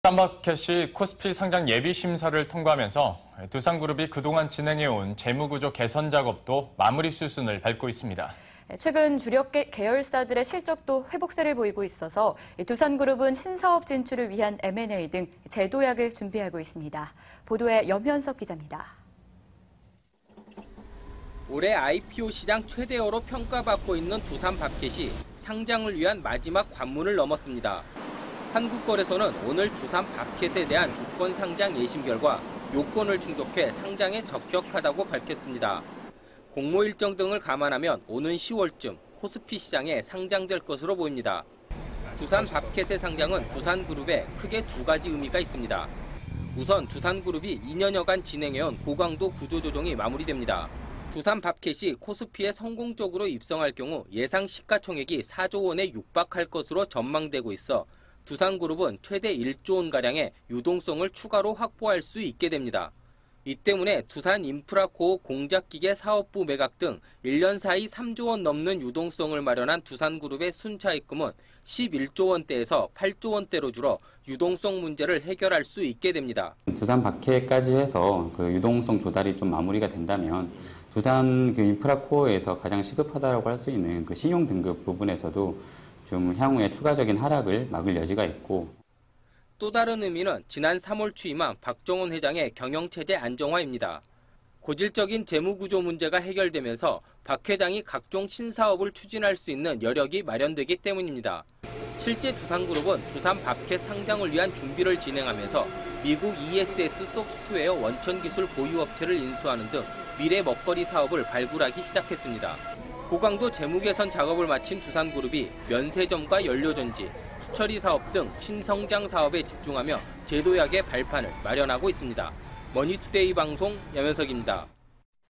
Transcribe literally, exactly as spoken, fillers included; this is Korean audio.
두산마켓이 코스피 상장 예비 심사를 통과하면서 두산그룹이 그동안 진행해온 재무구조 개선 작업도 마무리 수순을 밟고 있습니다. 최근 주력 계열사들의 실적도 회복세를 보이고 있어서 두산그룹은 신사업 진출을 위한 엠 앤 에이 등 제도약을 준비하고 있습니다. 보도에 염현석 기자입니다. 올해 아이 피 오 시장 최대어로 평가받고 있는 두산마켓이 상장을 위한 마지막 관문을 넘었습니다. 한국거래소는 오늘 두산마켓에 대한 주권 상장 예심 결과 요건을 충족해 상장에 적격하다고 밝혔습니다. 공모 일정 등을 감안하면 오는 시월쯤 코스피 시장에 상장될 것으로 보입니다. 두산마켓의 상장은 두산그룹에 크게 두 가지 의미가 있습니다. 우선 두산그룹이 이 년여간 진행해온 고강도 구조조정이 마무리됩니다. 두산마켓이 코스피에 성공적으로 입성할 경우 예상 시가총액이 사조 원에 육박할 것으로 전망되고 있어 두산그룹은 최대 일조 원가량의 유동성을 추가로 확보할 수 있게 됩니다. 이 때문에 두산인프라코어 공작기계 사업부 매각 등 일 년 사이 삼조 원 넘는 유동성을 마련한 두산그룹의 순차입금은 십일조 원대에서 팔조 원대로 줄어 유동성 문제를 해결할 수 있게 됩니다. 두산마켓까지 해서 그 유동성 조달이 좀 마무리가 된다면 두산 그 인프라코어에서 가장 시급하다고 할 수 있는 그 신용 등급 부분에서도 좀 향후에 추가적인 하락을 막을 여지가 있고. 또 다른 의미는 지난 삼월 취임한 박정원 회장의 경영체제 안정화입니다. 고질적인 재무구조 문제가 해결되면서 박 회장이 각종 신사업을 추진할 수 있는 여력이 마련되기 때문입니다. 실제 두산그룹은 두산마켓 상장을 위한 준비를 진행하면서 미국 이 에스 에스 소프트웨어 원천기술 보유업체를 인수하는 등 미래 먹거리 사업을 발굴하기 시작했습니다. 고강도 재무 개선 작업을 마친 두산그룹이 면세점과 연료전지, 수처리 사업 등 신성장 사업에 집중하며 제도약의 발판을 마련하고 있습니다. 머니투데이 방송 염현석입니다.